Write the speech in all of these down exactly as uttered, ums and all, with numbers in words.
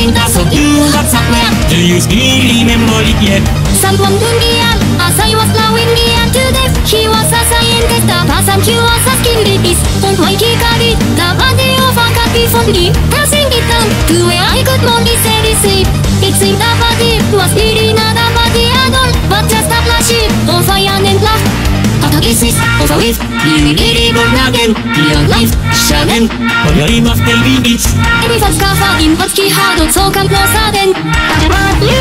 cinta so you got somewhere. Do you still remember it yet? Someone told me as I was blowing me to death. He was a scientist, the person he was asking me is on my kikari. The body of a copy for me, pressing it down to where I could only say this safe. It seemed the body was really not a body at all, but just a flash of fire and blood. But the pieces of a wave, really, really born again. Beyond life, shaken. But your aim of baby beats. Every false cover in what's key hard on so come closer then. But you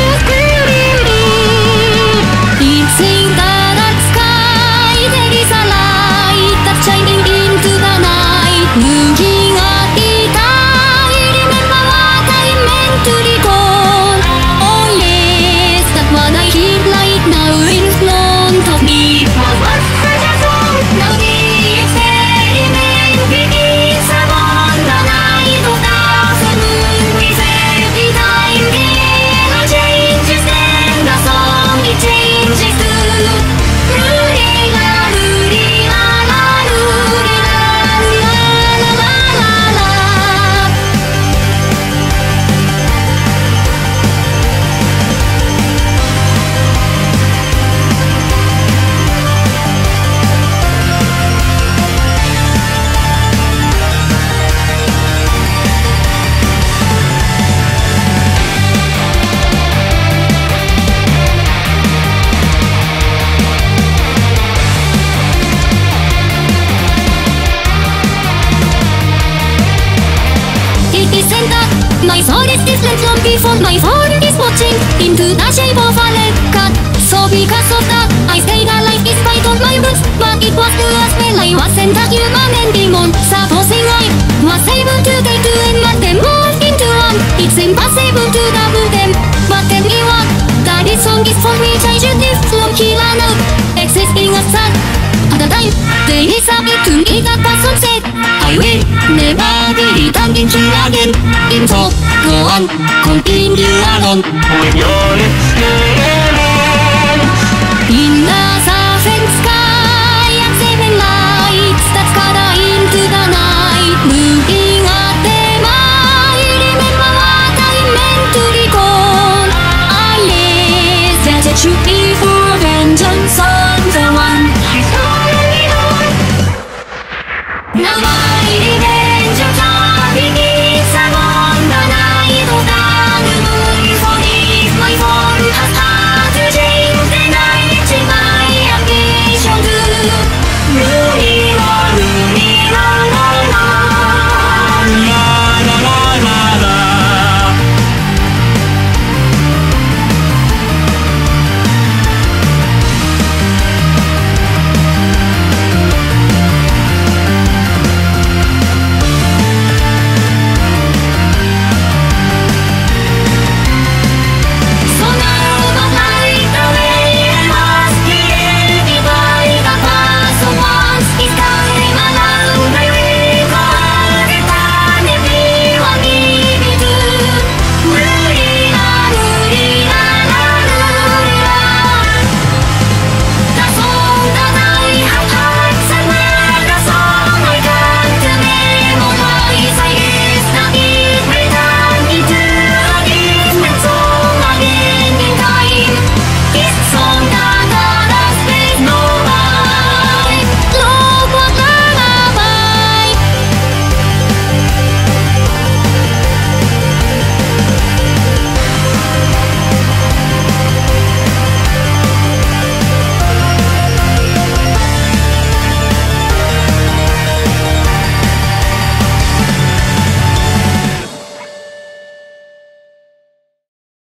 it's in the dark sky, there is a light that's shining into the night. Looking at it, I remember what I meant to recall. Oh yes, that what I keep right now in front of me. What's the song? Now the experiment begins upon the night of the moon. With every time the air changes, then the song it changes too. My soul is different from before. My phone is watching into the shape of a red cat. So because of that, I stayed alive in spite of my roots. But it was to us when I wasn't a human and demon. Supposing I was able to take two and let them move into one, it's impossible to double them. But tell me what, that this song is for me. I should live from here on out, existing outside. At the time, they disappeared to me. That person said, I will never be returned into again. In so, go on, continue alone. With your experiment. In the southern sky, and seven lights that scatter into the night. Looking at them, I remember what I meant to recall. Ah yes, that it should be